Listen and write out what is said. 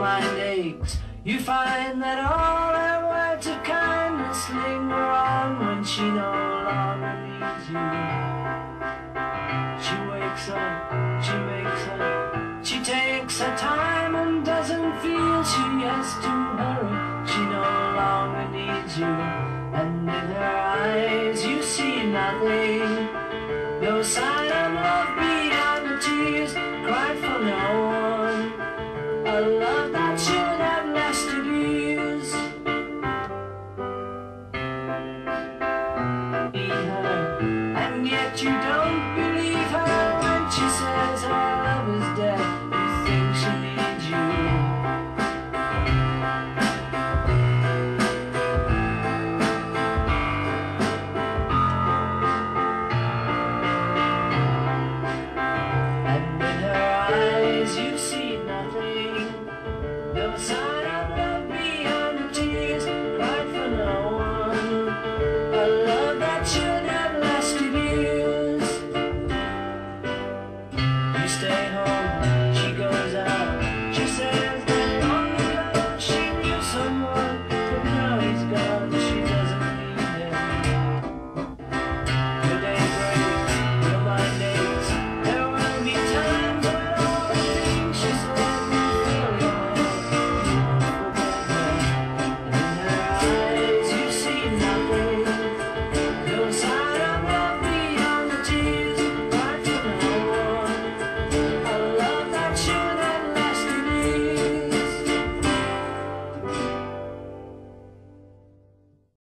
mind aches, you find that all her words of kindness linger on when she no longer needs you. She wakes up, she makes up, she takes her time and doesn't feel she has to hurry. She no longer needs you, and in her eyes you see nothing, no sign of love behind the tears.